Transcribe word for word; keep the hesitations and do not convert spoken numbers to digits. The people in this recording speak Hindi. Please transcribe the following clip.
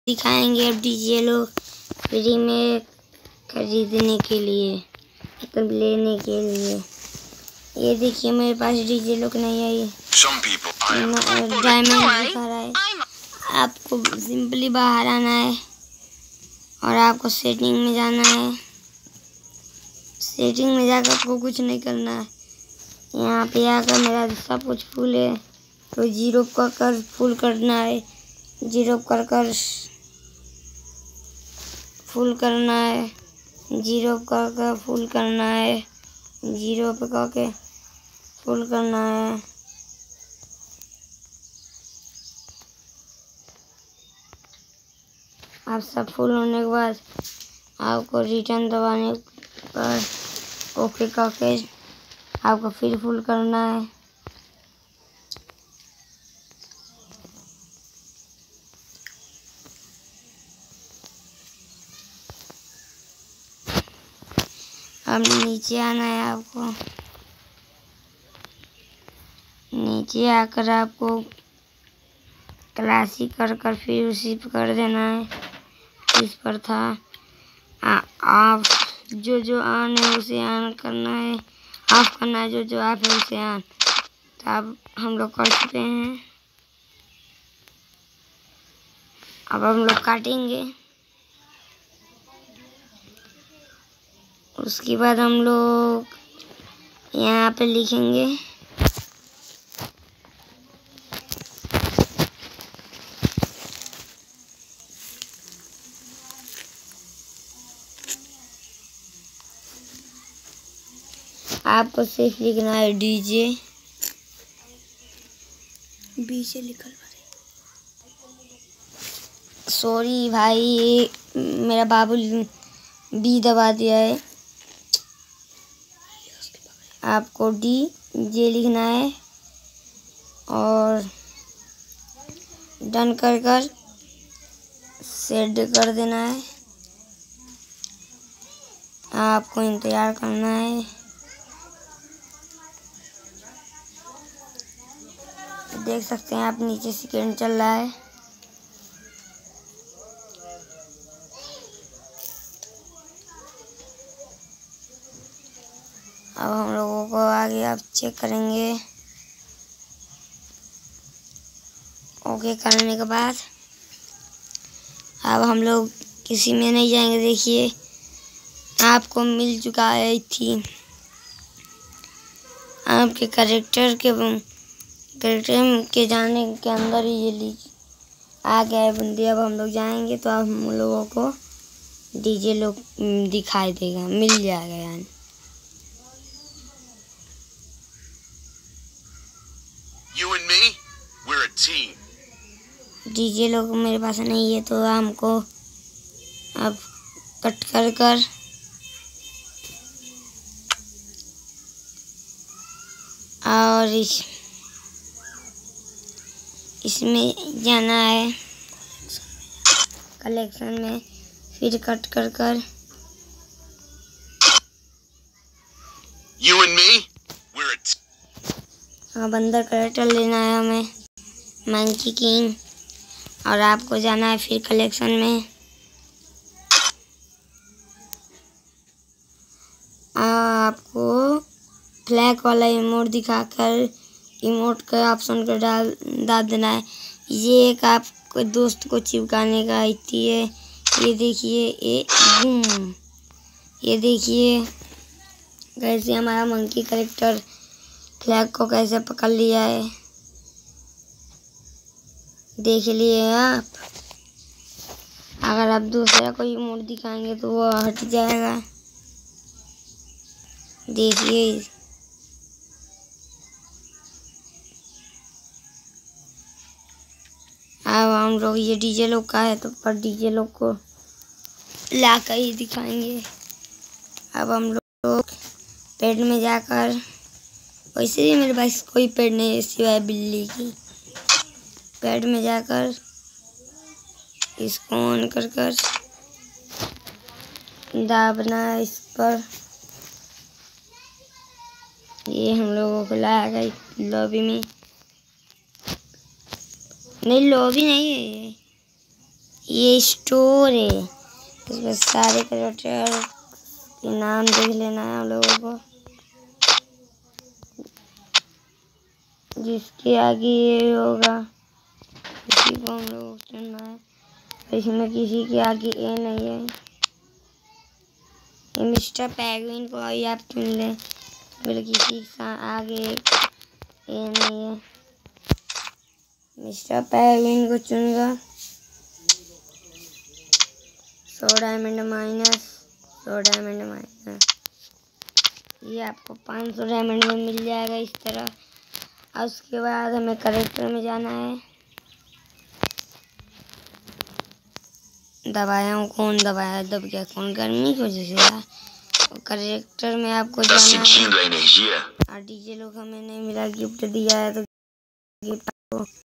दिखाएंगे अब डीजे लोग फ्री में खरीदने के लिए, मतलब लेने के लिए। ये देखिए मेरे पास डीजे लोग नहीं आई, डायमंड दिखा रहा है। आपको सिंपली बाहर आना है और आपको सेटिंग में जाना है। सेटिंग में जाकर आपको कुछ नहीं करना है। यहाँ पे आकर मेरा सब कुछ फुल है तो जीरो कर कर फुल करना है। जीरो कर कर फुल करना है। जीरो कर कर फुल करना है। जीरो पे करके फुल करना है। आप सब फुल होने के बाद आपको रिटर्न दबाने पर ओके करके आपको फिर फुल करना है। अब नीचे आना है आपको। नीचे आकर आपको क्लासिक कर कर फिर उसी पर कर देना है। इस पर था आ, आप जो जो ऑन है उसे ऑन करना है, ऑफ करना है जो जो ऑफ है उसे ऑन। तो अब हम लोग कर चुके हैं। अब हम लोग काटेंगे। उसके बाद हम लोग यहाँ पे लिखेंगे आपको सिर्फ लिखना है डीजे। बी से लिखल सॉरी भाई, मेरा बाबू बी दबा दिया है। आपको डी जे लिखना है और डन कर कर सेट कर देना है। आपको इंतज़ार करना है। देख सकते हैं आप नीचे सेकंड चल रहा है। अब हम लोगों को आगे आप चेक करेंगे। ओके करने के बाद अब हम लोग किसी में नहीं जाएंगे। देखिए आपको मिल चुका है थीम। आपके कैरेक्टर के कैरेक्टर के जाने के अंदर ही ये ली आ गया है बंदी। अब हम लोग जाएंगे तो अब हम लोगों को डीजे लोग दिखाई देगा, मिल जाएगा यानी। You and me, we're a team. DJ लोग मेरे पास नहीं है तो हमको अब कट कर कर और इस इसमें जाना है कलेक्शन में, फिर कट कर कर You and me, we're a team. अब अंदर कैरेक्टर लेना है हमें मंकी किंग और आपको जाना है फिर कलेक्शन में। आपको फ्लैग वाला इमोट दिखाकर इमोट का ऑप्शन को डाल डाल देना है। ये एक आपको दोस्त को चिपकाने का आती है। ये देखिए ये बूम, ये देखिए कैसे हमारा मंकी कैरेक्टर फ्लैग को कैसे पकड़ लिया है, देख लिए आप। अगर आप दूसरा कोई इमोट दिखाएंगे तो वो हट जाएगा। देखिए अब हम लोग ये डीजे लोग का है तो पर डीजे लोग को ला कर ही दिखाएंगे। अब हम लोग पेड़ में जाकर, वैसे भी मेरे पास कोई पेड़ नहीं है सिवाय बिल्ली की। पेड़ में जाकर इसको ऑन कर कर दाबना है इस पर। ये हम लोगों को लाएगा लॉबी में। नहीं लॉबी नहीं है ये, ये स्टोर है, इसमें सारे कैरेक्टर के नाम देख लेना है हम लोगों को। जिसके आगे ये होगा उसी को हम लोग चुनना है। इसमें किसी के आगे ए नहीं है। ये मिस्टर पेंगुइन को ही आप चुन लें, बोले किसी के आगे ए नहीं है। मिस्टर पेंगुइन को चुनगा। सौ डायमंड माइनस, सौ डायमंड माइनस, ये आपको पाँच सौ डायमंड में मिल जाएगा इस तरह। और उसके बाद हमें कैरेक्टर में जाना है। दबाया हूँ, कौन दबाया, दब गया कौन, गर्मी की वजह से यार। कैरेक्टर में आपको जाना है। Sentindo a energia? और डीजे लोग हमें नहीं मिला, गिफ्ट दिया है तो गिफ्ट आपको